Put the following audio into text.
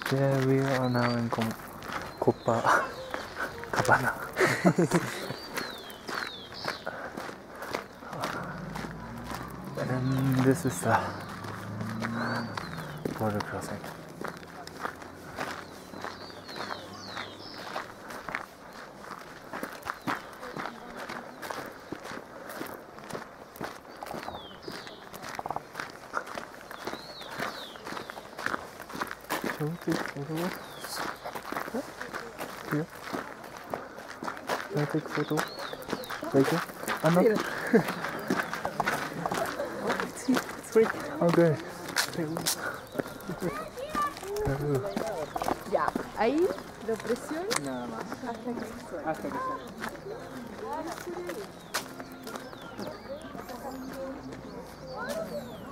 Yeah, we are now in Copacabana. And this is the border crossing. Shall we take photos? Here? Can I take photo? Later? Anna? It's free. Okay. Ya, ahí lo presiono Nada más. hasta que suene. Hasta que sea.